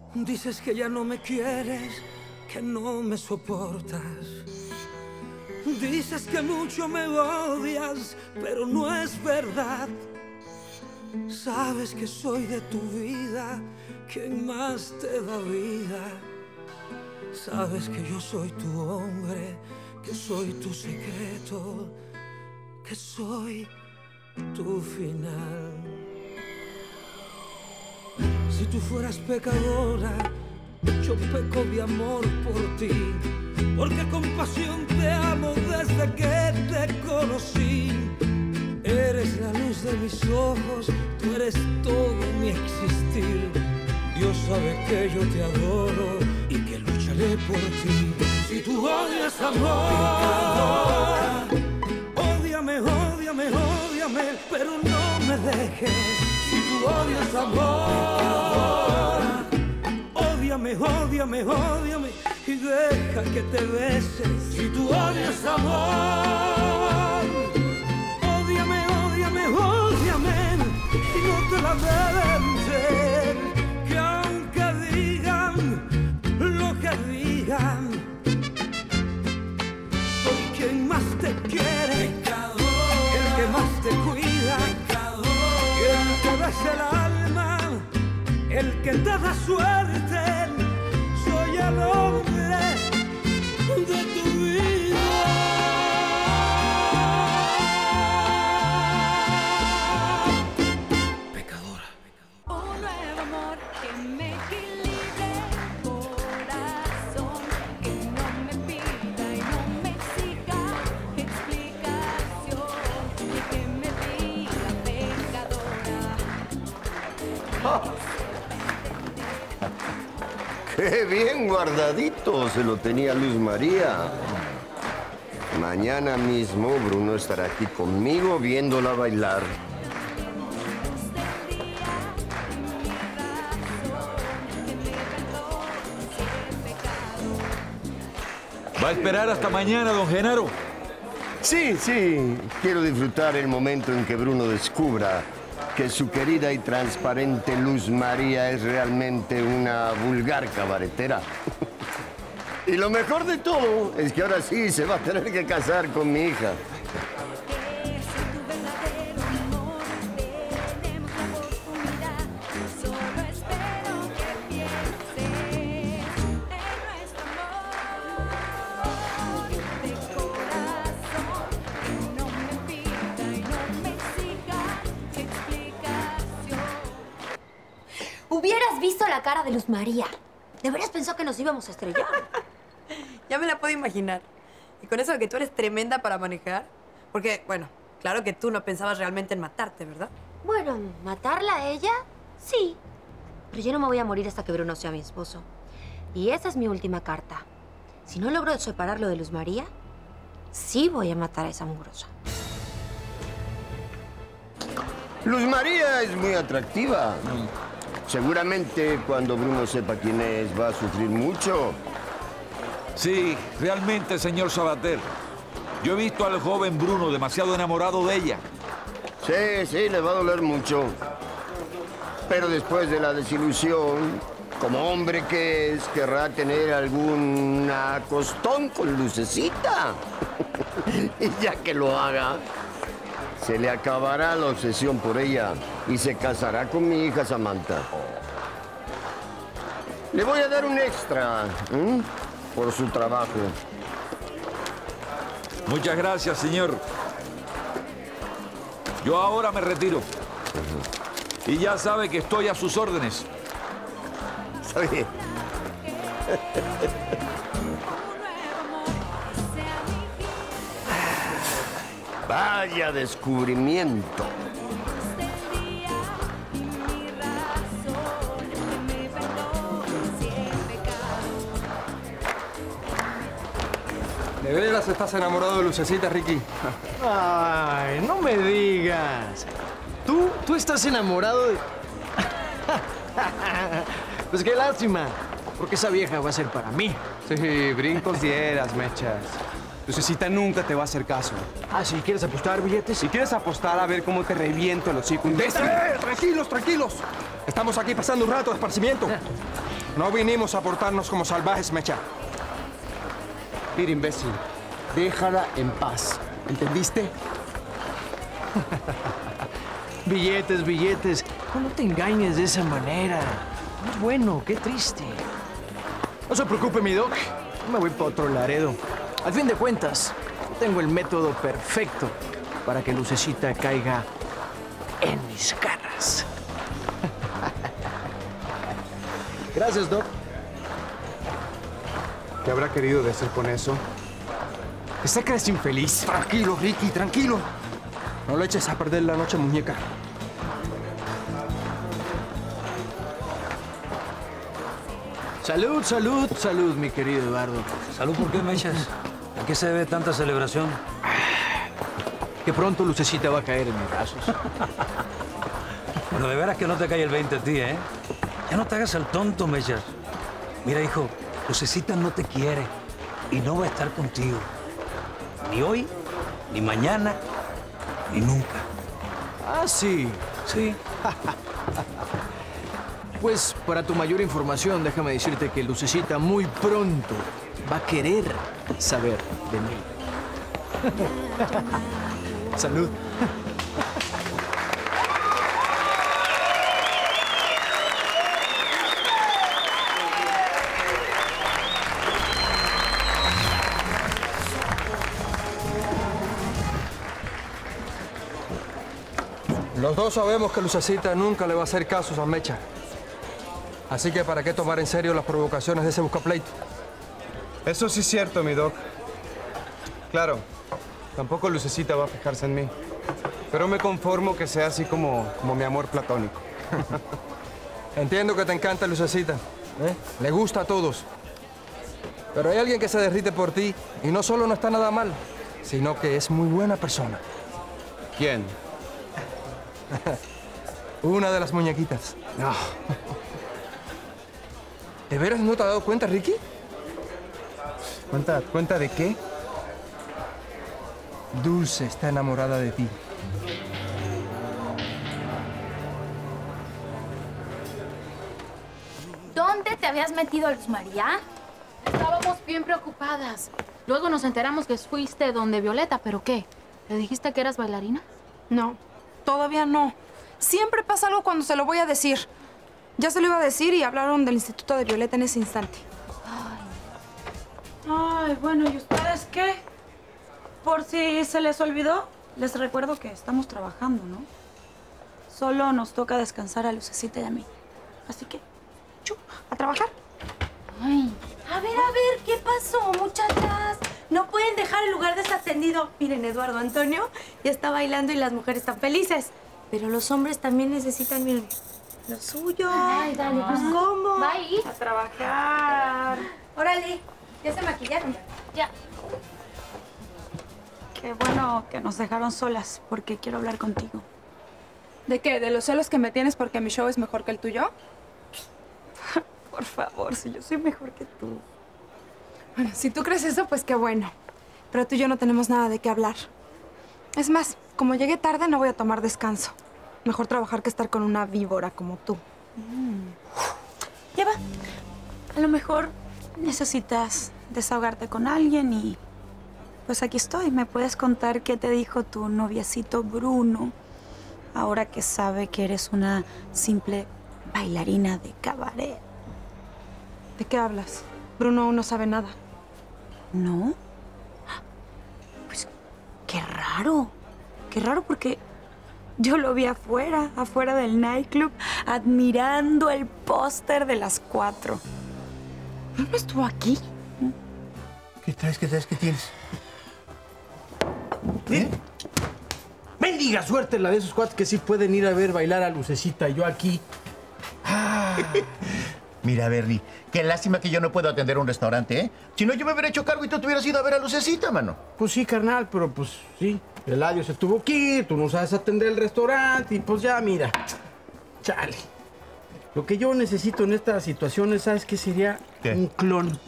Dices que ya no me quieres, que no me soportas. Dices que mucho me odias, pero no es verdad. Sabes que soy de tu vida, quien más te da vida. Sabes que yo soy tu hombre, que soy tu secreto, que soy tu final. Si tú fueras pecadora, yo peco de amor por ti, porque con pasión te amo desde que te conocí. Eres la luz de mis ojos, tú eres todo mi existir. Dios sabe que yo te adoro y que lucharé por ti. Si tú odias amor, ódiame, ódiame, ódiame, pero no me dejes. Si tú odias amor, ódiame, ódiame, ódiame y deja que te beses. Si tú odias amor, ódiame, ódiame, ódiame y no te lamentes, que aunque digan lo que digan, soy quien más te quiere, el que más te cuida, el que besa el alma, el que te da suerte. Soy el hombre de tu vida. Pecadora. Un nuevo amor que me equilibre el corazón, que no me pida y no me exija explicación, y que me diga pecadora. ¡Qué bien guardadito! Se lo tenía Luz María. Mañana mismo Bruno estará aquí conmigo viéndola bailar. ¿Va a esperar hasta mañana, don Genaro? Sí, sí. Quiero disfrutar el momento en que Bruno descubra que su querida y transparente Luz María es realmente una vulgar cabaretera. Y lo mejor de todo es que ahora sí se va a tener que casar con mi hija. Hubieras visto la cara de Luz María. De veras pensó que nos íbamos a estrellar. Ya me la puedo imaginar. Y con eso de que tú eres tremenda para manejar. Porque, bueno, claro que tú no pensabas realmente en matarte, ¿verdad? Bueno, ¿matarla a ella? Sí. Pero yo no me voy a morir hasta que Bruno sea mi esposo. Y esa es mi última carta. Si no logro separarlo de Luz María, sí voy a matar a esa mugrosa. Luz María es muy atractiva. Seguramente cuando Bruno sepa quién es, va a sufrir mucho. Sí, realmente, señor Sabater. Yo he visto al joven Bruno demasiado enamorado de ella. Sí, sí, le va a doler mucho. Pero después de la desilusión, como hombre que es, querrá tener algún acostón con Lucecita. Y ya que lo haga, se le acabará la obsesión por ella y se casará con mi hija Samantha. Le voy a dar un extra por su trabajo. Muchas gracias, señor. Yo ahora me retiro. Y ya sabe que estoy a sus órdenes. Está bien. Vaya descubrimiento. ¿De veras estás enamorado de Lucecita, Ricky? Ay, no me digas. ¿Tú estás enamorado de...? Pues qué lástima, porque esa vieja va a ser para mí. Sí, brincos dieras, mechas. Lucecita nunca te va a hacer caso. Ah, ¿sí? ¿Quieres apostar, billetes? Si quieres apostar a ver cómo te reviento el hocico. ¡Tranquilos, tranquilos! Estamos aquí pasando un rato de esparcimiento. No vinimos a portarnos como salvajes, Mecha. Mira, imbécil, déjala en paz. ¿Entendiste? Billetes, billetes. No te engañes de esa manera. No es bueno, qué triste. No se preocupe, mi doc. Me voy para otro Laredo. Al fin de cuentas, tengo el método perfecto para que Lucecita caiga en mis garras. Gracias, doc. ¿Qué habrá querido decir con eso? ¿Está que eres infeliz? Tranquilo, Ricky, tranquilo. No le eches a perder la noche, muñeca. Salud, salud, salud, mi querido Eduardo. ¿Salud por qué, Mechas? ¿A qué se debe tanta celebración? Que pronto Lucecita va a caer en mis brazos. Bueno, de veras que no te cae el 20 a ti, ¿eh? Ya no te hagas el tonto, Mechas. Mira, hijo, Lucecita no te quiere y no va a estar contigo. Ni hoy, ni mañana, ni nunca. Ah, sí. Sí. Pues, para tu mayor información, déjame decirte que Lucecita muy pronto va a querer saber de mí. Salud. Los dos sabemos que Lucecita nunca le va a hacer caso a Mecha. Así que ¿para qué tomar en serio las provocaciones de ese buscapleito? Eso sí es cierto, mi doc. Claro, tampoco Lucecita va a fijarse en mí. Pero me conformo que sea así como mi amor platónico. Entiendo que te encanta Lucecita. Le gusta a todos. Pero hay alguien que se derrite por ti y no solo no está nada mal, sino que es muy buena persona. ¿Quién? Una de las muñequitas. No. ¿De veras no te has dado cuenta, Ricky? ¿Cuenta de qué? Dulce está enamorada de ti. ¿Dónde te habías metido, Luz María? Estábamos bien preocupadas. Luego nos enteramos que fuiste donde Violeta, ¿pero qué? ¿Le dijiste que eras bailarina? No, todavía no. Siempre pasa algo cuando se lo voy a decir. Ya se lo iba a decir y hablaron del Instituto de Violeta en ese instante. Ay, bueno, ¿y ustedes qué? Por si se les olvidó, les recuerdo que estamos trabajando, ¿no? Solo nos toca descansar a Lucecita y a mí. Así que, a trabajar. Ay. A ver, ¿qué pasó, muchachas? No pueden dejar el lugar desatendido. Miren, Eduardo Antonio ya está bailando y las mujeres están felices. Pero los hombres también necesitan, miren, lo suyo. Ay, dale, pues, ¿cómo? Bye. A trabajar. Órale, ¿ya se maquillaron? Ya. Qué bueno que nos dejaron solas, porque quiero hablar contigo. ¿De qué? ¿De los celos que me tienes porque mi show es mejor que el tuyo? Por favor, si yo soy mejor que tú. Bueno, si tú crees eso, pues qué bueno. Pero tú y yo no tenemos nada de qué hablar. Es más, como llegué tarde, no voy a tomar descanso. Mejor trabajar que estar con una víbora como tú. Ya va. A lo mejor necesitas desahogarte con alguien y... pues aquí estoy. ¿Me puedes contar qué te dijo tu noviecito Bruno? Ahora que sabe que eres una simple bailarina de cabaret. ¿De qué hablas? Bruno aún no sabe nada. ¿No? Pues qué raro. Qué raro porque yo lo vi afuera del nightclub, admirando el póster de las 4. ¿Bruno estuvo aquí? ¿Qué traes? ¿Qué tienes? ¿Eh? Mendiga suerte la de esos cuates que sí pueden ir a ver bailar a Lucecita y yo aquí. Mira, Bernie, qué lástima que yo no puedo atender un restaurante, ¿eh? Si no, yo me hubiera hecho cargo y tú te hubieras ido a ver a Lucecita, mano. Pues sí, carnal, pero pues sí. Eladio se tuvo que ir, tú no sabes atender el restaurante y pues ya, mira. Chale. Lo que yo necesito en estas situaciones, ¿sabes qué sería? ¿Qué? Un clon.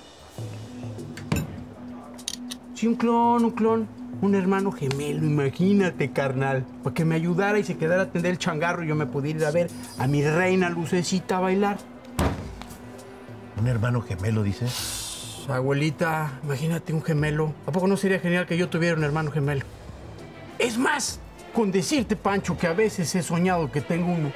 Sí, un clon. Un hermano gemelo, imagínate, carnal. Para que me ayudara y se quedara a atender el changarro y yo me pudiera ir a ver a mi reina Lucecita a bailar. ¿Un hermano gemelo, dices? Abuelita, imagínate un gemelo. ¿A poco no sería genial que yo tuviera un hermano gemelo? Es más, con decirte, Pancho, que a veces he soñado que tengo uno.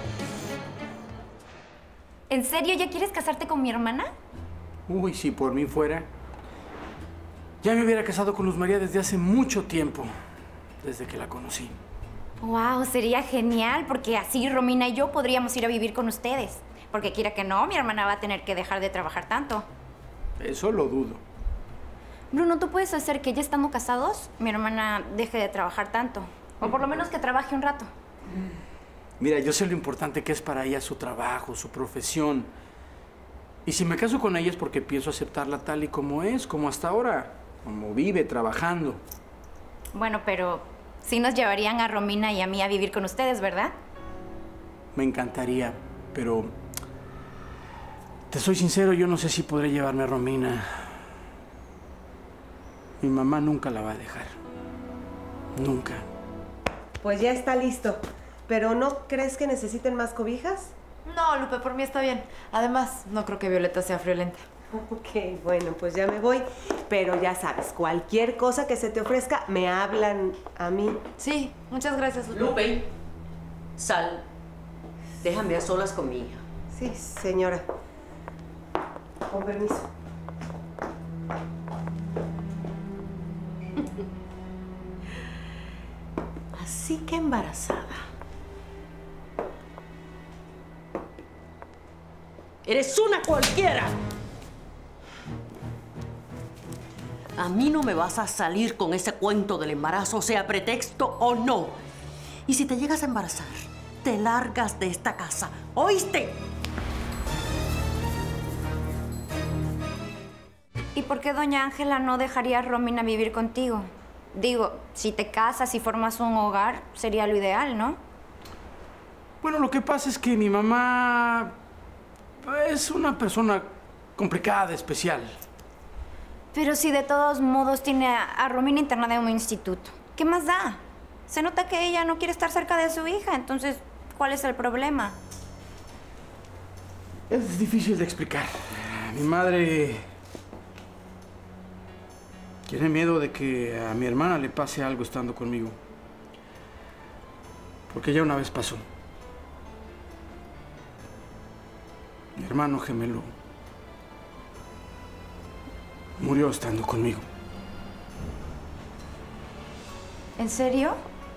¿En serio ya quieres casarte con mi hermana? Uy, si por mí fuera. Ya me hubiera casado con Luz María desde hace mucho tiempo, desde que la conocí. Wow, sería genial, porque así Romina y yo podríamos ir a vivir con ustedes. Porque quiera que no, mi hermana va a tener que dejar de trabajar tanto. Eso lo dudo. Bruno, ¿tú puedes hacer que ya estando casados, mi hermana deje de trabajar tanto? O por lo menos que trabaje un rato. Mira, yo sé lo importante que es para ella su trabajo, su profesión. Y si me caso con ella es porque pienso aceptarla tal y como es, como hasta ahora, como vive, trabajando. Bueno, pero sí nos llevarían a Romina y a mí a vivir con ustedes, ¿verdad? Me encantaría, pero te soy sincero, yo no sé si podré llevarme a Romina. Mi mamá nunca la va a dejar. Nunca. Pues ya está listo. ¿Pero no crees que necesiten más cobijas? No, Lupe, por mí está bien. Además, no creo que Violeta sea friolenta. Ok, bueno, pues ya me voy. Pero ya sabes, cualquier cosa que se te ofrezca, me hablan a mí. Sí, muchas gracias, Lupe. Lupe, sal. Déjame a solas con mi hija. Sí, señora. Con permiso. Así que embarazada. Eres una cualquiera. A mí no me vas a salir con ese cuento del embarazo, sea pretexto o no. Y si te llegas a embarazar, te largas de esta casa. ¿Oíste? ¿Y por qué doña Ángela no dejaría a Romina vivir contigo? Digo, si te casas y formas un hogar, sería lo ideal, ¿no? Bueno, lo que pasa es que mi mamá es una persona complicada, especial. Pero si de todos modos tiene a Romina internada en un instituto, ¿qué más da? Se nota que ella no quiere estar cerca de su hija, entonces, ¿cuál es el problema? Es difícil de explicar. Mi madre tiene miedo de que a mi hermana le pase algo estando conmigo. Porque ya una vez pasó. Mi hermano gemelo murió estando conmigo. ¿En serio?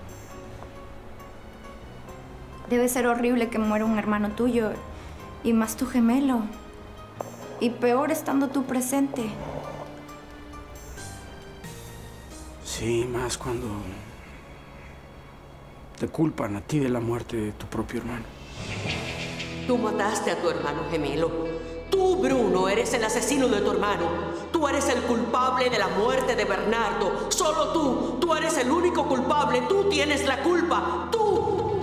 Debe ser horrible que muera un hermano tuyo, y más tu gemelo. Y peor estando tú presente. Sí, más cuando te culpan a ti de la muerte de tu propio hermano. Tú mataste a tu hermano gemelo. Tú, Bruno, eres el asesino de tu hermano. Tú eres el culpable de la muerte de Bernardo. Solo tú. Tú eres el único culpable. Tú tienes la culpa. ¡Tú!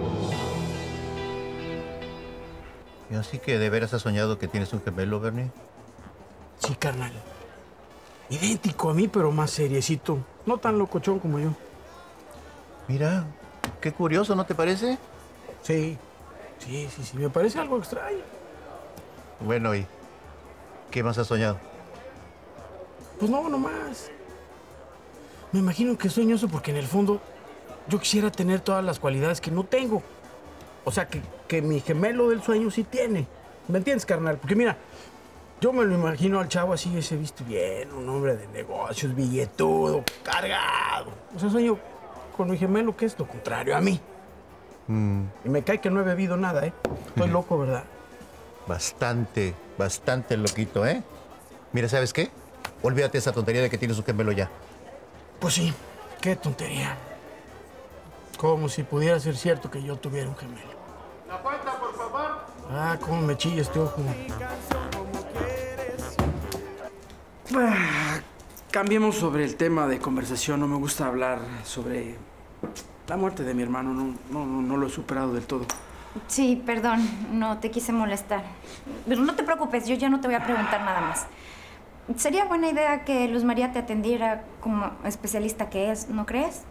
¿Y así que de veras has soñado que tienes un gemelo, Bernie? Sí, carnal. Idéntico a mí, pero más seriecito. No tan locochón como yo. Mira, qué curioso, ¿no te parece? Sí. Sí, me parece algo extraño. Bueno, ¿y qué más has soñado? Pues no, nomás. Me imagino que sueño eso porque en el fondo yo quisiera tener todas las cualidades que no tengo. O sea, que mi gemelo del sueño sí tiene. ¿Me entiendes, carnal? Porque mira, yo me lo imagino al chavo así, ese visto bien, un hombre de negocios, billetudo, cargado. O sea, sueño con mi gemelo que es lo contrario a mí. Y me cae que no he bebido nada, ¿eh? Estoy loco, ¿verdad? Bastante loquito, ¿eh? Mira, ¿sabes qué? Olvídate esa tontería de que tienes un gemelo ya. Pues sí, qué tontería. Como si pudiera ser cierto que yo tuviera un gemelo. La cuenta, por favor. Ah, cómo me chilla este ojo. Cambiemos sobre el tema de conversación. No me gusta hablar sobre la muerte de mi hermano. No lo he superado del todo. Sí, perdón, no te quise molestar. Pero no te preocupes, yo ya no te voy a preguntar nada más. Sería buena idea que Luz María te atendiera como especialista que es, ¿no crees?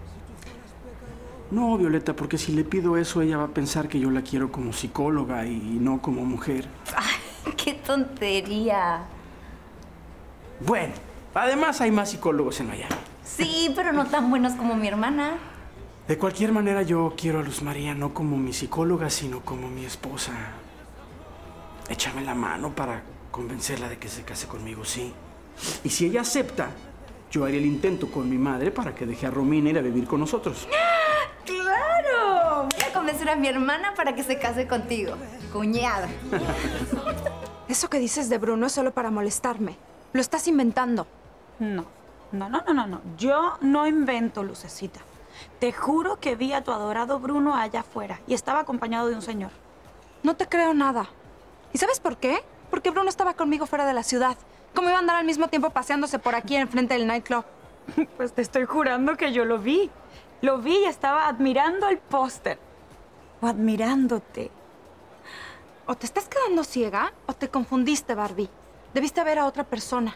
No, Violeta, porque si le pido eso, ella va a pensar que yo la quiero como psicóloga y no como mujer. Ay, ¡Qué tontería! Bueno, además hay más psicólogos en Miami. Sí, pero no tan buenos como mi hermana. De cualquier manera, yo quiero a Luz María no como mi psicóloga, sino como mi esposa. Échame la mano para convencerla de que se case conmigo, sí. Y si ella acepta, yo haré el intento con mi madre para que deje a Romina ir a vivir con nosotros. ¡Claro! Voy a convencer a mi hermana para que se case contigo, cuñada. Eso que dices de Bruno es solo para molestarme. Lo estás inventando. No. Yo no invento, Lucecita. Te juro que vi a tu adorado Bruno allá afuera y estaba acompañado de un señor. No te creo nada. ¿Y sabes por qué? Porque Bruno estaba conmigo fuera de la ciudad. ¿Cómo iba a andar al mismo tiempo paseándose por aquí enfrente del nightclub? Pues te estoy jurando que yo lo vi. Lo vi y estaba admirando el póster. O admirándote. O te estás quedando ciega o te confundiste, Barbie. Debiste ver a otra persona.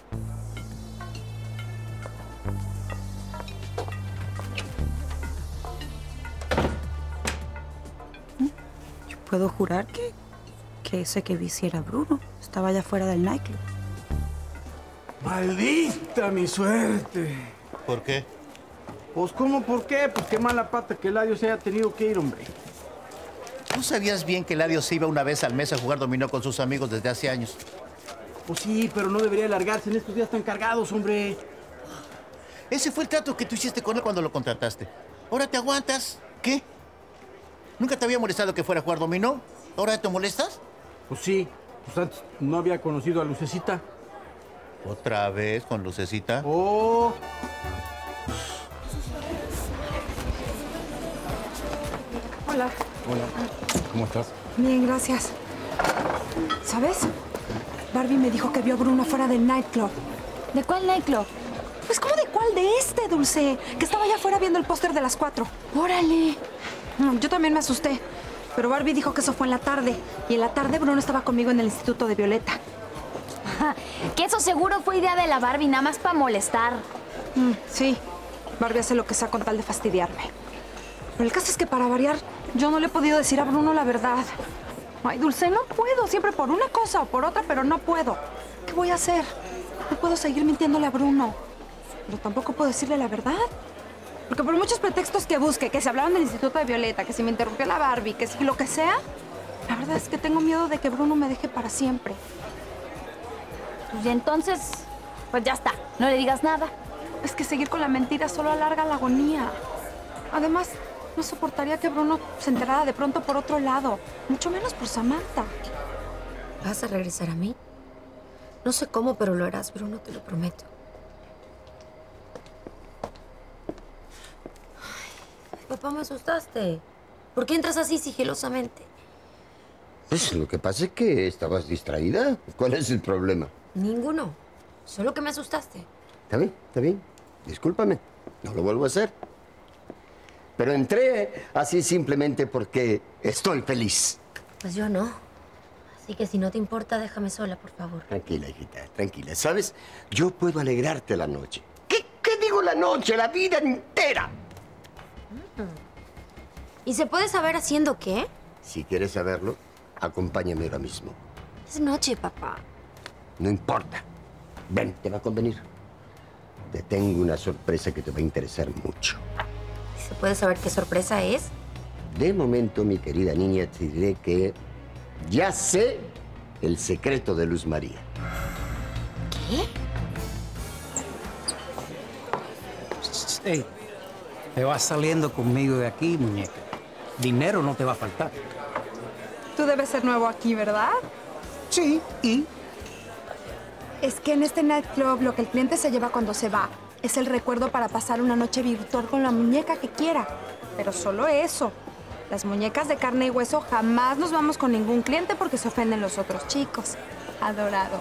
Yo puedo jurar que ese que vi sí era Bruno. Estaba allá afuera del nightclub. ¡Maldita mi suerte! ¿Por qué? Pues, ¿cómo por qué? Pues qué mala pata que Eladio se haya tenido que ir, hombre. ¿Tú sabías bien que Eladio se iba una vez al mes a jugar dominó con sus amigos desde hace años? Pues sí, pero no debería largarse en estos días tan cargados, hombre. Ese fue el trato que tú hiciste con él cuando lo contrataste. ¿Ahora te aguantas? ¿Qué? ¿Nunca te había molestado que fuera a jugar dominó? ¿Ahora te molestas? Pues sí. Pues antes no había conocido a Lucecita. ¿Otra vez con Lucecita? ¡Oh! Hola. Hola. ¿Cómo estás? Bien, gracias. ¿Sabes? Barbie me dijo que vio a Bruno fuera del nightclub. ¿De cuál nightclub? Pues, ¿cómo de cuál? De este, Dulce. Que estaba allá afuera viendo el póster de las 4. ¡Órale! Yo también me asusté. Pero Barbie dijo que eso fue en la tarde. Y en la tarde Bruno estaba conmigo en el instituto de Violeta. Que eso seguro fue idea de la Barbie, nada más para molestar. Sí. Barbie hace lo que sea con tal de fastidiarme. Pero el caso es que, para variar, yo no le he podido decir a Bruno la verdad. Ay, Dulce, no puedo. Siempre por una cosa o por otra, pero no puedo. ¿Qué voy a hacer? No puedo seguir mintiéndole a Bruno. Pero tampoco puedo decirle la verdad. Porque por muchos pretextos que busque, que se hablaron del instituto de Violeta, que si me interrumpió la Barbie, que si lo que sea, la verdad es que tengo miedo de que Bruno me deje para siempre. Y entonces, pues ya está. No le digas nada. Es que seguir con la mentira solo alarga la agonía. Además, no soportaría que Bruno se enterara de pronto por otro lado. Mucho menos por Samantha. ¿Vas a regresar a mí? No sé cómo, pero lo harás, Bruno, te lo prometo. Ay, papá, me asustaste. ¿Por qué entras así sigilosamente? Pues lo que pasa es que estabas distraída. ¿Cuál es el problema? Ninguno. Solo que me asustaste. Está bien, está bien. Discúlpame. No lo vuelvo a hacer. Pero entré así simplemente porque estoy feliz. Pues yo no. Así que si no te importa, déjame sola, por favor. Tranquila, hijita, tranquila. ¿Sabes? Yo puedo alegrarte la noche. ¿Qué digo la noche? La vida entera. ¿Y se puede saber haciendo qué? Si quieres saberlo, acompáñame ahora mismo. Es noche, papá. No importa. Ven, te va a convenir. Te tengo una sorpresa que te va a interesar mucho. ¿Se puede saber qué sorpresa es? De momento, mi querida niña, te diré que ya sé el secreto de Luz María. ¿Qué? Hey, te vas saliendo conmigo de aquí, muñeca. Dinero no te va a faltar. Tú debes ser nuevo aquí, ¿verdad? Sí, ¿y? Es que en este nightclub lo que el cliente se lleva cuando se va es el recuerdo para pasar una noche virtual con la muñeca que quiera. Pero solo eso. Las muñecas de carne y hueso jamás nos vamos con ningún cliente porque se ofenden los otros chicos. Adorado.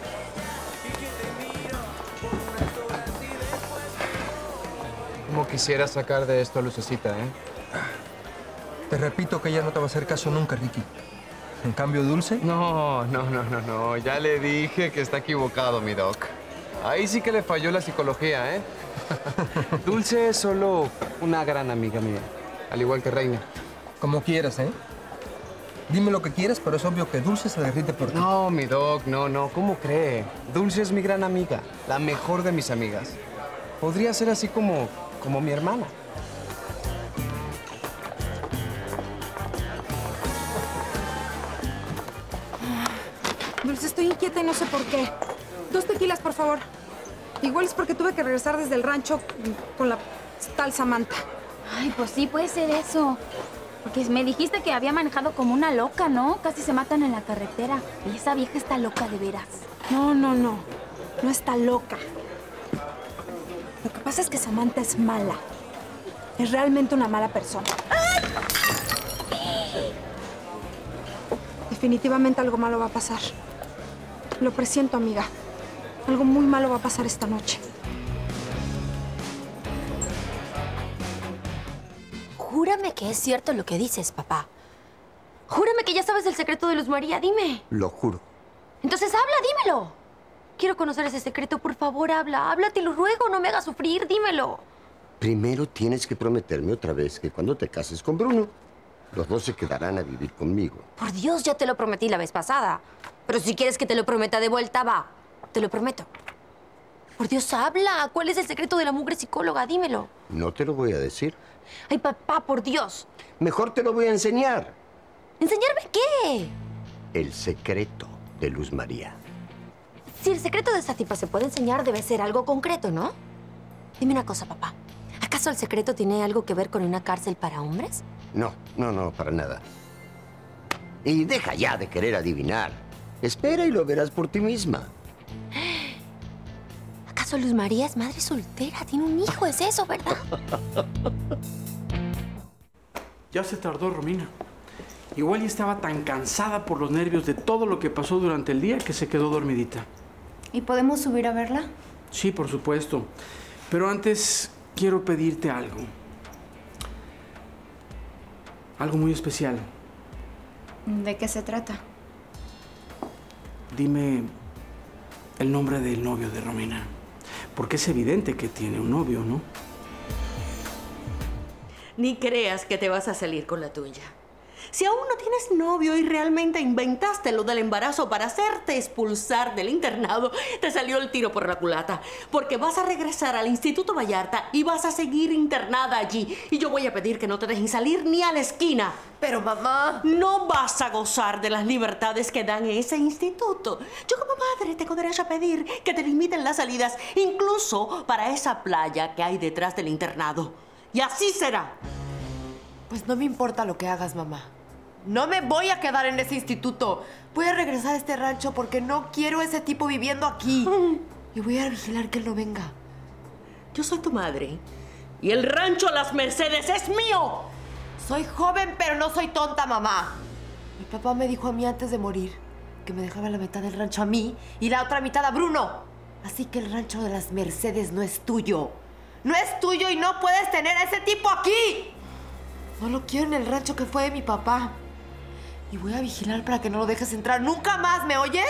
Como quisiera sacar de esto a Lucecita, ¿eh? Te repito que ella no te va a hacer caso nunca, Ricky. En cambio, Dulce... No. Ya le dije que está equivocado, mi Doc. Ahí sí que le falló la psicología, ¿eh? Dulce es solo una gran amiga mía, al igual que Reina. Como quieras, ¿eh? Dime lo que quieras, pero es obvio que Dulce se derrite por ti. No, mi Doc, no. ¿Cómo cree? Dulce es mi gran amiga, la mejor de mis amigas. Podría ser así como mi hermana. Dulce, estoy inquieta y no sé por qué. 2 tequilas, por favor. Igual es porque tuve que regresar desde el rancho con la tal Samantha. Ay, pues sí, puede ser eso. Porque me dijiste que había manejado como una loca, ¿no? Casi se matan en la carretera. Y esa vieja está loca de veras. No. No está loca. Lo que pasa es que Samantha es mala. Es realmente una mala persona. Definitivamente algo malo va a pasar. Lo presiento, amiga. Algo muy malo va a pasar esta noche. Júrame que es cierto lo que dices, papá. Júrame que ya sabes el secreto de Luz María, dime. Lo juro. Entonces habla, dímelo. Quiero conocer ese secreto, por favor, habla. Habla, te lo ruego, no me hagas sufrir, dímelo. Primero tienes que prometerme otra vez que cuando te cases con Bruno, los 2 se quedarán a vivir conmigo. Por Dios, ya te lo prometí la vez pasada. Pero si quieres que te lo prometa de vuelta, va. Te lo prometo. Por Dios, habla. ¿Cuál es el secreto de la mugre psicóloga? Dímelo. No te lo voy a decir. Ay, papá, por Dios. Mejor te lo voy a enseñar. ¿Enseñarme qué? El secreto de Luz María. Si el secreto de esa tipa se puede enseñar, debe ser algo concreto, ¿no? Dime una cosa, papá. ¿Acaso el secreto tiene algo que ver con una cárcel para hombres? No, para nada. Y deja ya de querer adivinar. Espera y lo verás por ti misma. ¿Acaso Luz María es madre soltera? Tiene un hijo, es eso, ¿verdad? Ya se tardó, Romina. Igual ya estaba tan cansada por los nervios de todo lo que pasó durante el día que se quedó dormidita. ¿Y podemos subir a verla? Sí, por supuesto. Pero antes quiero pedirte algo. Algo muy especial. ¿De qué se trata? Dime el nombre del novio de Romina. Porque es evidente que tiene un novio, ¿no? Ni creas que te vas a salir con la tuya. Si aún no tienes novio y realmente inventaste lo del embarazo para hacerte expulsar del internado, te salió el tiro por la culata. Porque vas a regresar al Instituto Vallarta y vas a seguir internada allí. Y yo voy a pedir que no te dejen salir ni a la esquina. Pero, mamá... No vas a gozar de las libertades que dan en ese instituto. Yo como madre tengo derecho a pedir que te limiten las salidas, incluso para esa playa que hay detrás del internado. Y así será. Pues no me importa lo que hagas, mamá. No me voy a quedar en ese instituto. Voy a regresar a este rancho porque no quiero a ese tipo viviendo aquí. Y voy a vigilar que él no venga. Yo soy tu madre. Y el rancho Las Mercedes es mío. Soy joven, pero no soy tonta, mamá. Mi papá me dijo a mí antes de morir que me dejaba la mitad del rancho a mí y la otra mitad a Bruno. Así que el rancho de Las Mercedes no es tuyo. No es tuyo y no puedes tener a ese tipo aquí. No lo quiero en el rancho que fue de mi papá. Y voy a vigilar para que no lo dejes entrar nunca más, ¿me oyes?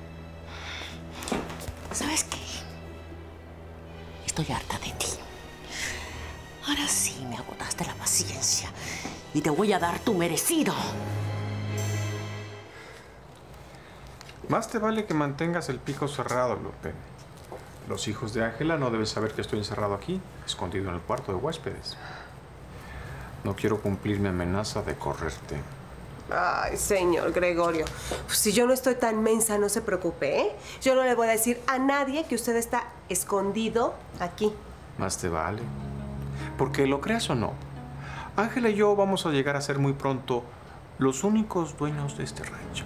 ¿Sabes qué? Estoy harta de ti. Ahora sí me agotaste la paciencia. Y te voy a dar tu merecido. Más te vale que mantengas el pico cerrado, Lupe. Los hijos de Ángela no deben saber que estoy encerrado aquí, escondido en el cuarto de huéspedes. No quiero cumplir mi amenaza de correrte. Ay, señor Gregorio, pues si yo no estoy tan mensa, no se preocupe, ¿eh? Yo no le voy a decir a nadie que usted está escondido aquí. Más te vale. Porque lo creas o no, Ángela y yo vamos a llegar a ser muy pronto los únicos dueños de este rancho.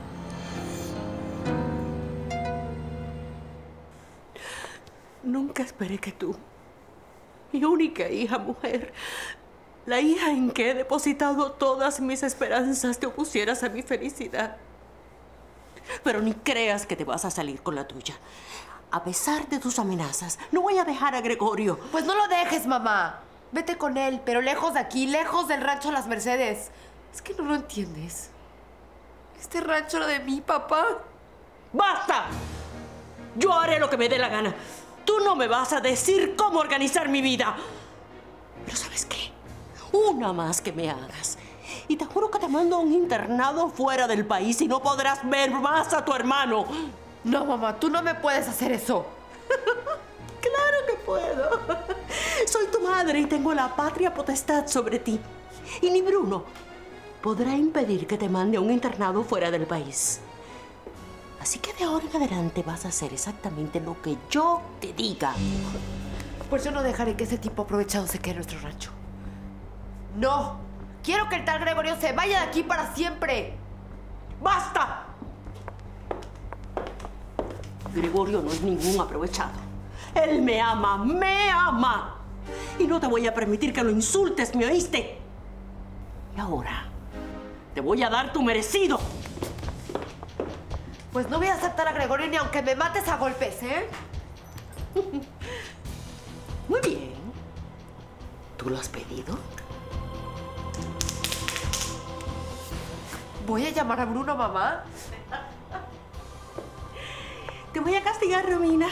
Nunca esperé que tú, mi única hija mujer, la hija en que he depositado todas mis esperanzas, te opusieras a mi felicidad. Pero ni creas que te vas a salir con la tuya. A pesar de tus amenazas, no voy a dejar a Gregorio. Pues no lo dejes, mamá. Vete con él, pero lejos de aquí, lejos del rancho Las Mercedes. Es que no lo entiendes. Este rancho era de mi papá. ¡Basta! Yo haré lo que me dé la gana. Tú no me vas a decir cómo organizar mi vida. Pero ¿sabes qué? Una más que me hagas Y te juro que te mando a un internado fuera del país y no podrás ver más a tu hermano. No, mamá, tú no me puedes hacer eso. Claro que puedo. Soy tu madre y tengo la patria potestad sobre ti. Y ni Bruno podrá impedir que te mande a un internado fuera del país. Así que de ahora en adelante vas a hacer exactamente lo que yo te diga. Pues yo no dejaré que ese tipo aprovechado se quede en nuestro rancho. ¡No! Quiero que el tal Gregorio se vaya de aquí para siempre. ¡Basta! Gregorio no es ningún aprovechado. Él me ama, me ama. Y no te voy a permitir que lo insultes, ¿me oíste? Y ahora te voy a dar tu merecido. Pues no voy a aceptar a Gregorio ni aunque me mates a golpes, ¿eh? Muy bien. ¿Tú lo has pedido? Voy a llamar a Bruno, mamá. Te voy a castigar, Romina.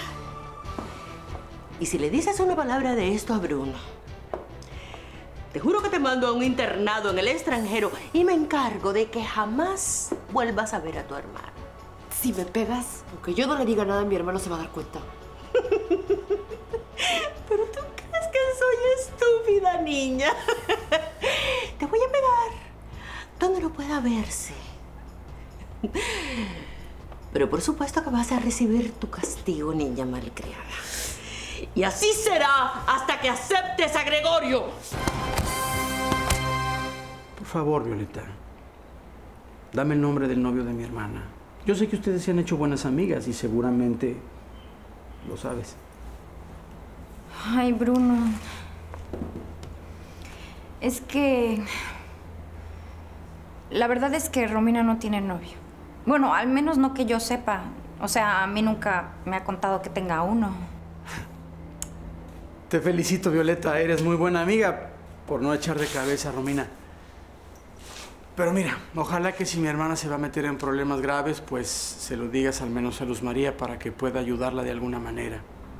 Y si le dices una palabra de esto a Bruno, te juro que te mando a un internado en el extranjero y me encargo de que jamás vuelvas a ver a tu hermano. Si me pegas, aunque yo no le diga nada, mi hermano se va a dar cuenta. Pero tú crees que soy estúpida, niña. Te voy a pegar donde no pueda verse. Pero por supuesto que vas a recibir tu castigo, niña malcriada. Y así será hasta que aceptes a Gregorio. Por favor, Violeta, dame el nombre del novio de mi hermana. Yo sé que ustedes se han hecho buenas amigas y seguramente lo sabes. Ay, Bruno. Es que... La verdad es que Romina no tiene novio. Bueno, al menos no que yo sepa. O sea, a mí nunca me ha contado que tenga uno. Te felicito, Violeta. Eres muy buena amiga por no echar de cabeza a Romina. Pero mira, ojalá que si mi hermana se va a meter en problemas graves, pues se lo digas al menos a Luz María para que pueda ayudarla de alguna manera.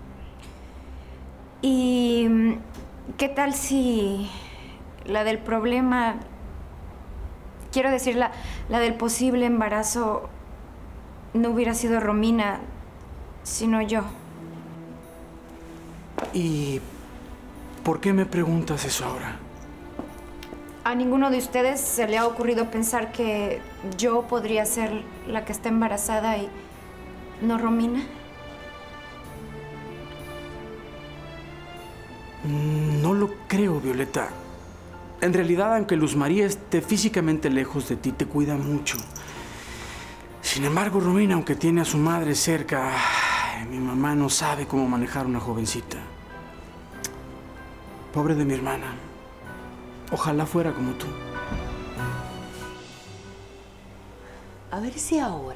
¿Y qué tal si la del problema, quiero decir, la del posible embarazo no hubiera sido Romina, sino yo? ¿Y por qué me preguntas eso ahora? ¿A ninguno de ustedes se le ha ocurrido pensar que yo podría ser la que está embarazada y no Romina? No lo creo, Violeta. En realidad, aunque Luz María esté físicamente lejos de ti, te cuida mucho. Sin embargo, Romina, aunque tiene a su madre cerca, mi mamá no sabe cómo manejar una jovencita. Pobre de mi hermana. Ojalá fuera como tú. A ver si ahora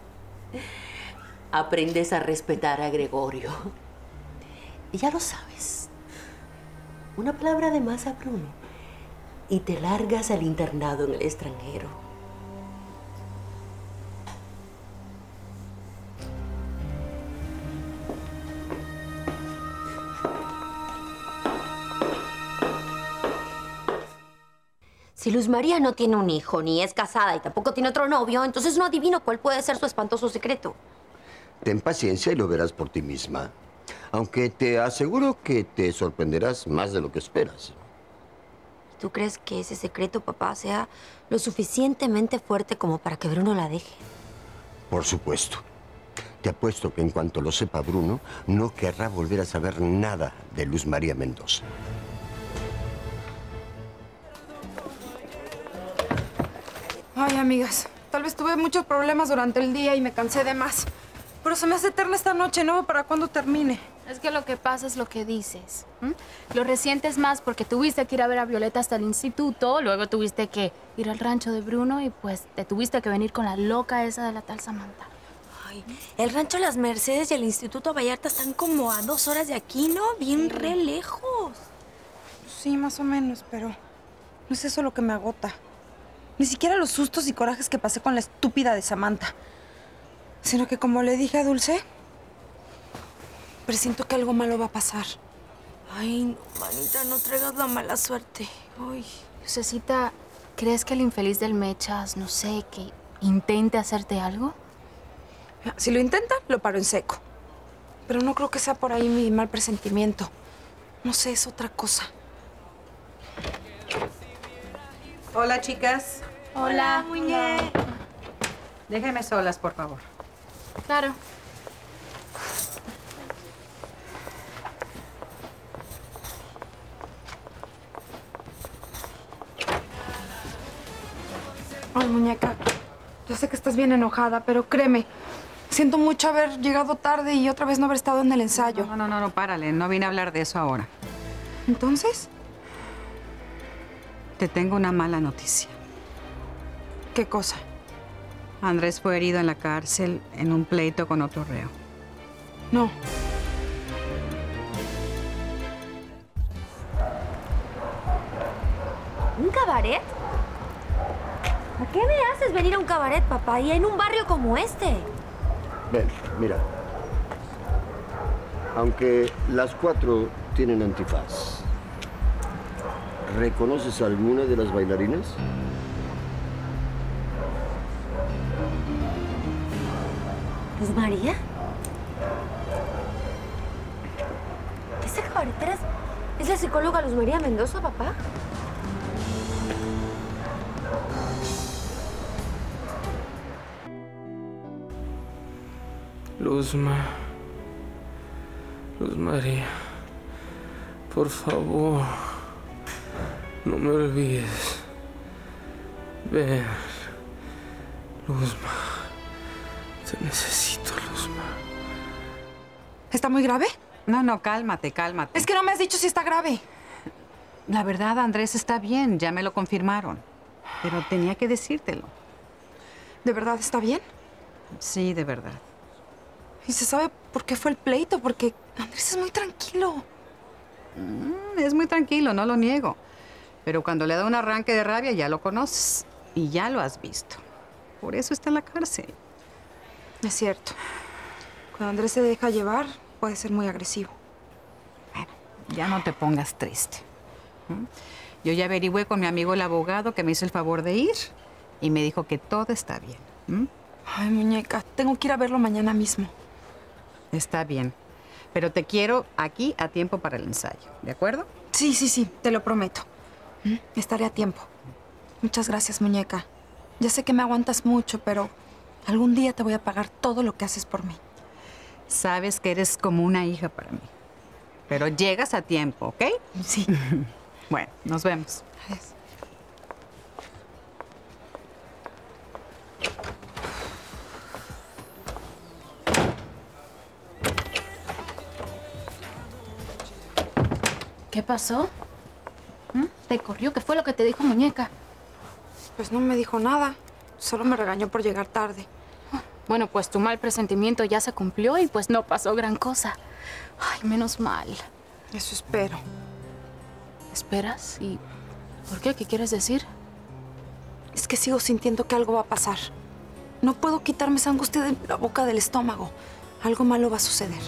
aprendes a respetar a Gregorio. Y ya lo sabes. Una palabra de más a Bruno y te largas al internado en el extranjero. Si Luz María no tiene un hijo, ni es casada y tampoco tiene otro novio, entonces no adivino cuál puede ser su espantoso secreto. Ten paciencia y lo verás por ti misma. Aunque te aseguro que te sorprenderás más de lo que esperas. ¿Tú crees que ese secreto, papá, sea lo suficientemente fuerte como para que Bruno la deje? Por supuesto. Te apuesto que en cuanto lo sepa Bruno, no querrá volver a saber nada de Luz María Mendoza. Ay, amigas, tal vez tuve muchos problemas durante el día y me cansé de más. Pero se me hace eterna esta noche, ¿no? ¿Para cuándo termine? Es que lo que pasa es lo que dices. Lo resientes más porque tuviste que ir a ver a Violeta hasta el instituto, luego tuviste que ir al rancho de Bruno y pues te tuviste que venir con la loca esa de la tal Samantha. Ay, el rancho Las Mercedes y el Instituto Vallarta están como a 2 horas de aquí, ¿no? Bien re lejos. Sí, más o menos, pero no es eso lo que me agota. Ni siquiera los sustos y corajes que pasé con la estúpida de Samantha. Sino que, como le dije a Dulce, presiento que algo malo va a pasar. Ay, no, manita, no traigas la mala suerte. Ay. Lucecita, ¿Crees que el infeliz del Mechas, no sé, que intente hacerte algo? Si lo intenta, lo paro en seco. Pero no creo que sea por ahí mi mal presentimiento. No sé, es otra cosa. Hola, chicas. Hola, muñe. Déjenme solas, por favor. Claro. Ay, muñeca, yo sé que estás bien enojada, pero créeme, siento mucho haber llegado tarde y otra vez no haber estado en el ensayo. No, párale. No vine a hablar de eso ahora. ¿Entonces? Te tengo una mala noticia. ¿Qué cosa? Andrés fue herido en la cárcel en un pleito con otro reo. No. ¿Un cabaret? ¿A qué me haces venir a un cabaret, papá? Y en un barrio como este. Ven, mira. Aunque las 4 tienen antifaz, ¿reconoces alguna de las bailarinas? ¿Luz María? ¿Esa cabaretera es la psicóloga Luz María Mendoza, papá? Luz María, por favor, no me olvides. Ven, Luzma, te necesito, Luzma. ¿Está muy grave? No, cálmate. Es que no me has dicho si está grave. La verdad, Andrés está bien, ya me lo confirmaron. Pero tenía que decírtelo. ¿De verdad está bien? Sí, de verdad. ¿Y se sabe por qué fue el pleito? Porque Andrés es muy tranquilo. Es muy tranquilo, no lo niego. Pero cuando le da un arranque de rabia ya lo conoces. Y ya lo has visto. Por eso está en la cárcel. Es cierto. Cuando Andrés se deja llevar, puede ser muy agresivo. Bueno, ya no te pongas triste. Yo ya averigüé con mi amigo el abogado que me hizo el favor de ir. Y me dijo que todo está bien. Ay, muñeca, tengo que ir a verlo mañana mismo. Está bien. Pero te quiero aquí a tiempo para el ensayo, ¿de acuerdo? Sí, te lo prometo. Estaré a tiempo. Muchas gracias, muñeca. Ya sé que me aguantas mucho, pero algún día te voy a pagar todo lo que haces por mí. Sabes que eres como una hija para mí. Pero llegas a tiempo, ¿ok? Sí. Bueno, nos vemos. Adiós. ¿Qué pasó? ¿Te corrió? ¿Qué fue lo que te dijo muñeca? Pues no me dijo nada. Solo me regañó por llegar tarde. Bueno, pues tu mal presentimiento ya se cumplió y pues no pasó gran cosa. Ay, menos mal. Eso espero. ¿Esperas? ¿Y por qué? ¿Qué quieres decir? Es que sigo sintiendo que algo va a pasar. No puedo quitarme esa angustia de la boca del estómago. Algo malo va a suceder.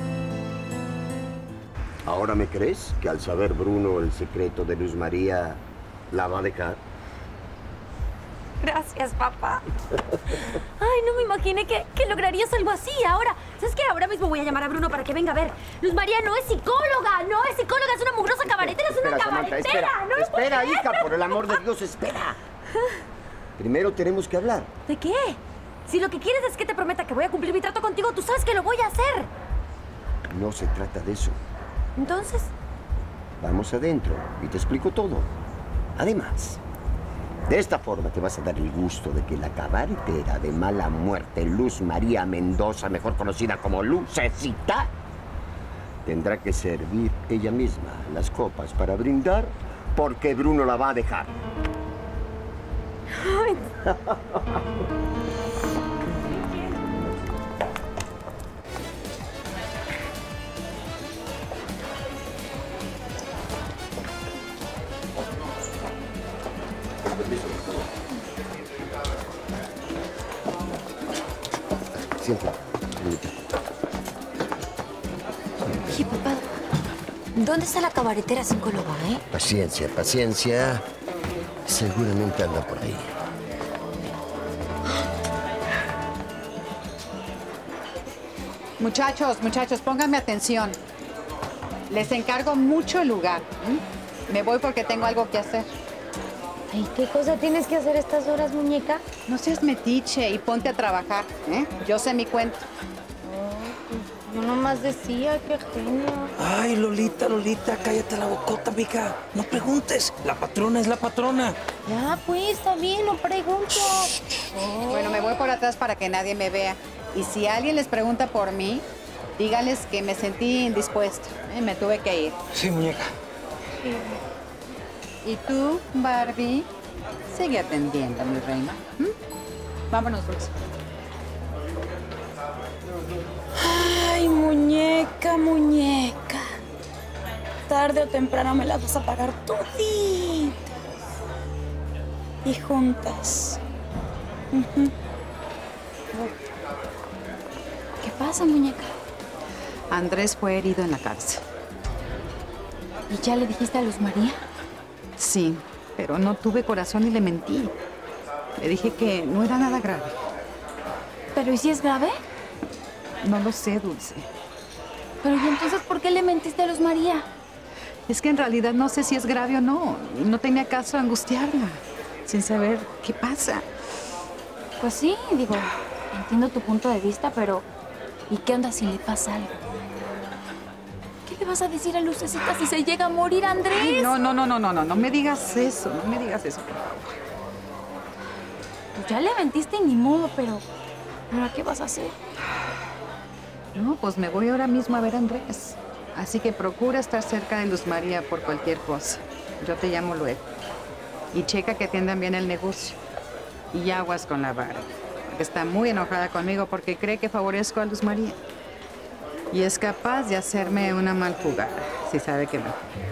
¿Ahora me crees que al saber Bruno el secreto de Luz María la va a dejar? Gracias, papá. Ay, no me imaginé que lograrías algo así. Ahora, ¿sabes qué? Ahora mismo voy a llamar a Bruno para que venga a ver. Luz María no es psicóloga, es una mugrosa cabaretera, es una cabaretera. Espera, no espera, hija, por el amor de Dios, espera. Primero tenemos que hablar. ¿De qué? Si lo que quieres es que te prometa que voy a cumplir mi trato contigo, tú sabes que lo voy a hacer. No se trata de eso. Entonces, vamos adentro y te explico todo. Además, de esta forma te vas a dar el gusto de que la cabaretera de mala muerte, Luz María Mendoza, mejor conocida como Lucecita, tendrá que servir ella misma las copas para brindar porque Bruno la va a dejar. Ay. Siéntate. Oye, papá, ¿dónde está la cabaretera psicóloga, Paciencia, paciencia. Seguramente anda por ahí. Muchachos, pónganme atención. Les encargo mucho el lugar. Me voy porque tengo algo que hacer. Ay, ¿qué cosa tienes que hacer a estas horas, muñeca? No seas metiche y ponte a trabajar, ¿eh? Yo sé mi cuento. Yo nomás decía, qué genio. Ay, Lolita, cállate la bocota, mija. No preguntes. La patrona es la patrona. Ya, pues, está bien, no pregunto. Bueno, me voy por atrás para que nadie me vea. Y si alguien les pregunta por mí, díganles que me sentí indispuesta. Me tuve que ir. Sí, muñeca. Y tú, Barbie, sigue atendiendo, mi reina. Vámonos, Dulce. Ay, muñeca. Tarde o temprano me las vas a pagar toditas. Y juntas. ¿Qué pasa, muñeca? Andrés fue herido en la cárcel. ¿Y ya le dijiste a Luz María? Sí, pero no tuve corazón y le mentí. Le dije que no era nada grave. ¿Pero y si es grave? No lo sé, Dulce. Pero ¿y entonces por qué le mentiste a Luz María? Es que en realidad no sé si es grave o no. Y no tenía caso angustiarla, sin saber qué pasa. Pues sí, digo, entiendo tu punto de vista, pero ¿y qué onda si le pasa algo? ¿Qué le vas a decir a Lucecita si se llega a morir, Andrés? Ay, no me digas eso, por favor. Pues ya le mentiste y ni modo, pero ¿ahora qué vas a hacer? No, pues me voy ahora mismo a ver a Andrés. Así que procura estar cerca de Luz María por cualquier cosa. Yo te llamo luego. Y checa que atiendan bien el negocio. Y aguas con la Barbie. Está muy enojada conmigo porque cree que favorezco a Luz María. Y es capaz de hacerme una mal jugada, si sabe que no.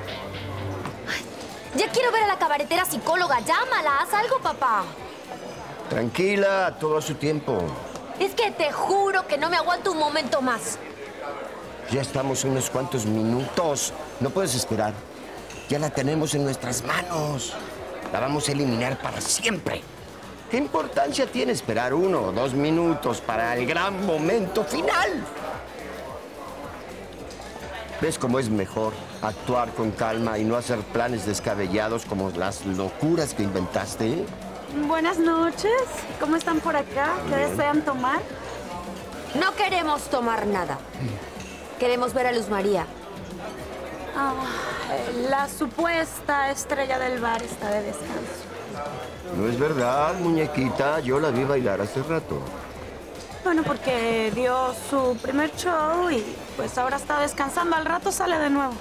Ya quiero ver a la cabaretera psicóloga. Llámala, haz algo, papá. Tranquila, todo a su tiempo. Es que te juro que no me aguanto un momento más. Ya estamos unos cuantos minutos. No puedes esperar. Ya la tenemos en nuestras manos. La vamos a eliminar para siempre. ¿Qué importancia tiene esperar 1 o 2 minutos para el gran momento final? ¿Ves cómo es mejor actuar con calma y no hacer planes descabellados como las locuras que inventaste? Buenas noches. ¿Cómo están por acá? ¿Qué desean tomar? No queremos tomar nada. Queremos ver a Luz María. La supuesta estrella del bar está de descanso. No es verdad, muñequita. Yo la vi bailar hace rato. Bueno, porque dio su primer show y pues ahora está descansando. Al rato sale de nuevo.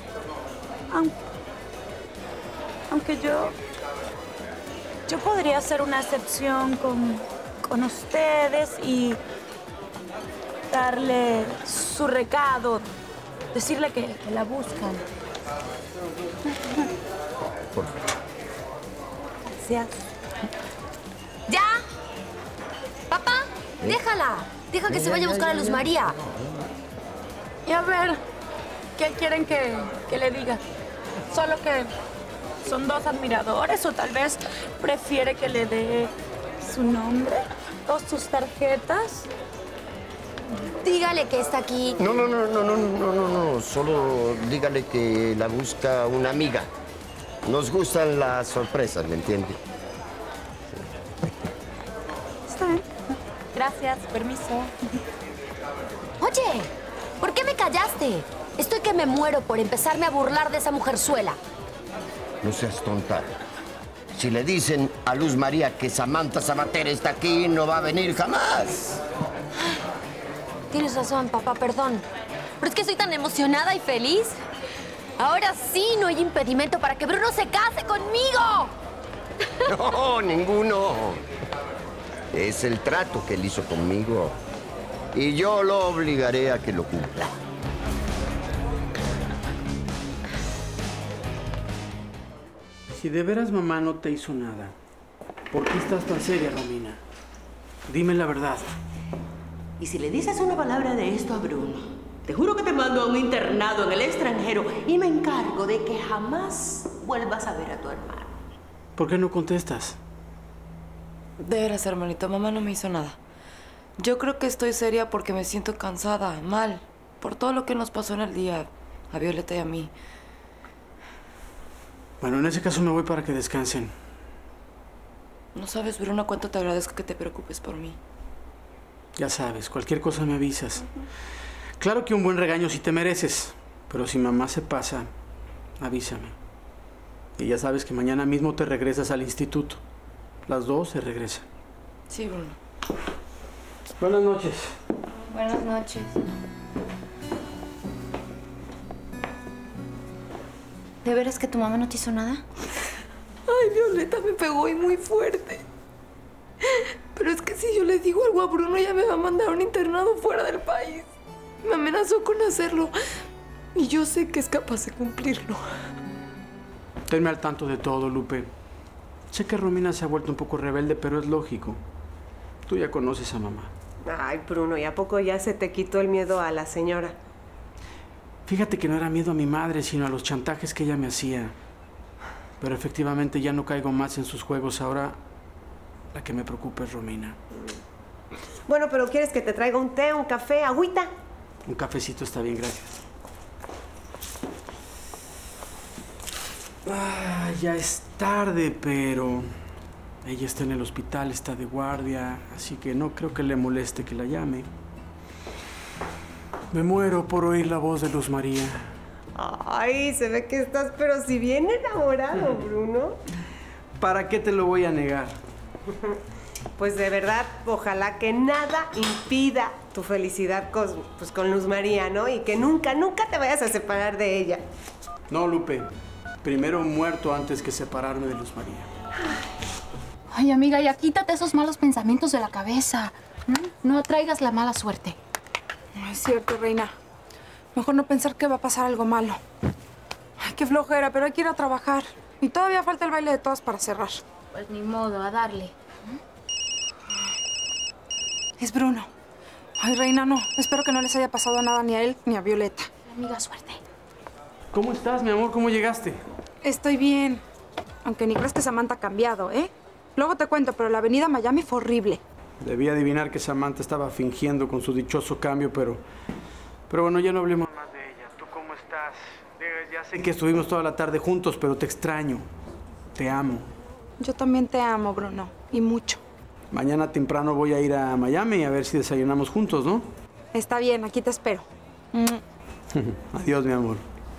Aunque yo podría hacer una excepción con ustedes y darle su recado, decirle que la buscan. Gracias. ¡Ya! ¡Papá! ¡Déjala! Deja que se vaya a buscar a Luz María. Y a ver, ¿qué quieren que le diga? Solo que son 2 admiradores o tal vez prefiere que le dé su nombre o sus tarjetas. Dígale que está aquí. No. Solo dígale que la busca una amiga. Nos gustan las sorpresas, ¿me entiende? Está bien. Gracias, permiso. Oye, ¿por qué me callaste? Estoy que me muero por empezarme a burlar de esa mujerzuela. No seas tonta. Si le dicen a Luz María que Samantha Sabater está aquí, no va a venir jamás. Tienes razón, papá, perdón. Pero es que soy tan emocionada y feliz. Ahora sí no hay impedimento para que Bruno se case conmigo. No, ninguno. Es el trato que él hizo conmigo. Y yo lo obligaré a que lo cumpla. Si de veras mamá no te hizo nada, ¿por qué estás tan seria, Romina? Dime la verdad. Y si le dices una palabra de esto a Bruno, te juro que te mando a un internado en el extranjero y me encargo de que jamás vuelvas a ver a tu hermano. ¿Por qué no contestas? De veras, hermanito, mamá no me hizo nada. Yo creo que estoy seria porque me siento cansada, mal, por todo lo que nos pasó en el día, a Violeta y a mí. Bueno, en ese caso me voy para que descansen. No sabes, Bruno, cuánto te agradezco que te preocupes por mí. Ya sabes, cualquier cosa me avisas. Claro que un buen regaño sí te mereces, pero si mamá se pasa, avísame. Y ya sabes que mañana mismo te regresas al instituto. Las dos se regresan. Sí, Bruno. Buenas noches. Buenas noches. ¿De veras que tu mamá no te hizo nada? Ay, Violeta me pegó y muy fuerte. Pero es que si yo le digo algo a Bruno, ella me va a mandar a un internado fuera del país. Me amenazó con hacerlo. Y yo sé que es capaz de cumplirlo. Tenme al tanto de todo, Lupe. Sé que Romina se ha vuelto un poco rebelde, pero es lógico. Tú ya conoces a mamá. Ay, Bruno, ¿y a poco ya se te quitó el miedo a la señora? Fíjate que no era miedo a mi madre, sino a los chantajes que ella me hacía. Pero efectivamente ya no caigo más en sus juegos. Ahora la que me preocupa es Romina. Bueno, pero ¿quieres que te traiga un té, un café, agüita? Un cafecito está bien, gracias. Ah, ya es tarde, pero ella está en el hospital, está de guardia, así que no creo que le moleste que la llame. Me muero por oír la voz de Luz María. Ay, se ve que estás, pero si bien enamorado, Bruno. ¿Para qué te lo voy a negar? Pues de verdad, ojalá que nada impida tu felicidad con Luz María, ¿no? Y que nunca, nunca te vayas a separar de ella. No, Lupe. Primero muerto antes que separarme de Luz María. Ay, amiga, ya quítate esos malos pensamientos de la cabeza. No atraigas la mala suerte. No es cierto, reina. Mejor no pensar que va a pasar algo malo. Ay, qué flojera, pero hay que ir a trabajar. Y todavía falta el baile de todas para cerrar. Pues ni modo, a darle. Es Bruno. Ay, reina, no. Espero que no les haya pasado nada ni a él ni a Violeta. Amiga, suerte. ¿Cómo estás, mi amor? ¿Cómo llegaste? Estoy bien. Aunque ni crees que Samantha ha cambiado, ¿eh? Luego te cuento, pero la avenida Miami fue horrible. Debí adivinar que Samantha estaba fingiendo con su dichoso cambio, pero bueno, ya no hablemos más de ella. ¿Tú cómo estás? Ya sé que estuvimos toda la tarde juntos, pero te extraño. Te amo. Yo también te amo, Bruno. Y mucho. Mañana temprano voy a ir a Miami a ver si desayunamos juntos, ¿no? Está bien, aquí te espero. Adiós, mi amor.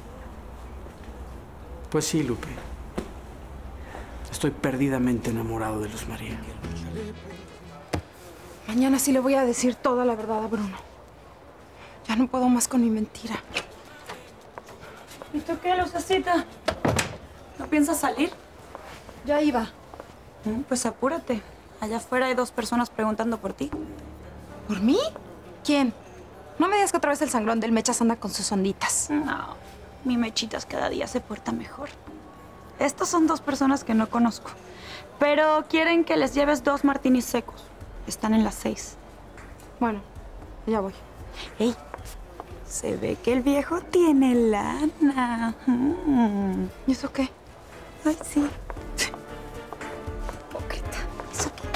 Pues sí, Lupe. Estoy perdidamente enamorado de Luz María. Mañana sí le voy a decir toda la verdad a Bruno. Ya no puedo más con mi mentira. ¿Y tú qué, Lucecita? ¿No piensas salir? Ya iba. Pues apúrate. Allá afuera hay 2 personas preguntando por ti. ¿Por mí? ¿Quién? No me digas que otra vez el sangrón del Mechas anda con sus onditas. No, mi Mechitas cada día se porta mejor. Estas son 2 personas que no conozco. Pero quieren que les lleves 2 martinis secos. Están en las 6. Bueno, ya voy. ¡Ey! Se ve que el viejo tiene lana. ¿Y eso qué? Ay, sí. Hipócrita. ¿Eso qué?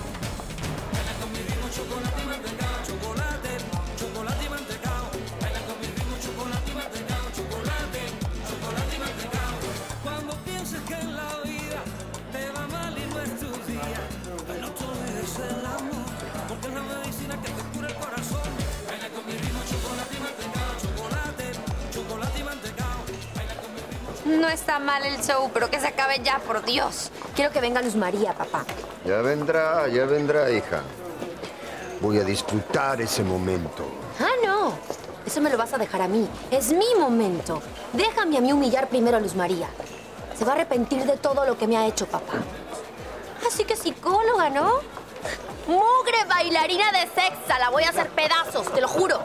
Cuando pienses que en la vida te va mal y no es tu día, no te olvides el amor, porque es la medicina que te cura el corazón. Baila con mi ritmo, chocolate y mantecao, chocolate y mantecao. No está mal el show, pero que se acabe ya, por Dios. Quiero que venga Luz María, papá. Ya vendrá, hija. Voy a disfrutar ese momento. Ah, no. Eso me lo vas a dejar a mí. Es mi momento. Déjame a mí humillar primero a Luz María. Se va a arrepentir de todo lo que me ha hecho papá. Así que psicóloga, ¿no? Mugre bailarina de sexa. La voy a hacer pedazos, te lo juro.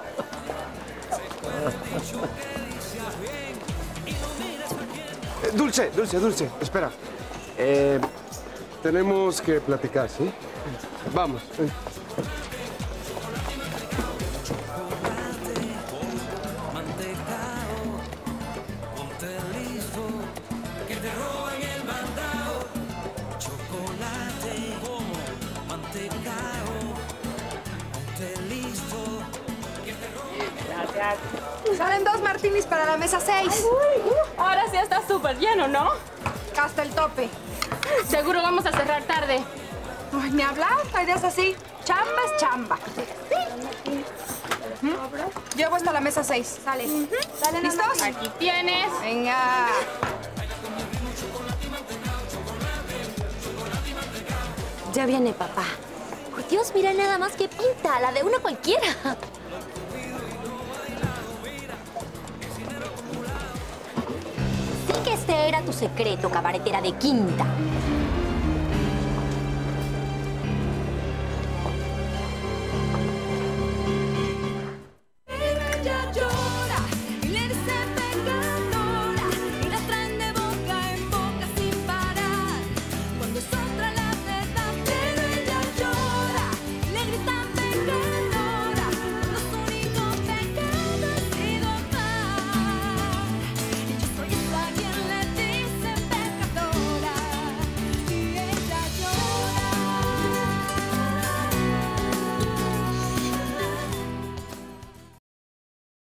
Dulce, espera. Tenemos que platicar, ¿sí? Vamos. Gracias. Salen 2 martinis para la mesa 6. Ahora sí está súper lleno, ¿no? Hasta el tope. Seguro vamos a cerrar tarde. Ay, ni hablar, hay días así. Chamba es chamba. Llevo hasta la mesa 6. Sale. ¿Listos? Aquí tienes. Venga. Ya viene papá. Por Dios, mira nada más que pinta, la de una cualquiera. Sí que este era tu secreto, cabaretera de quinta.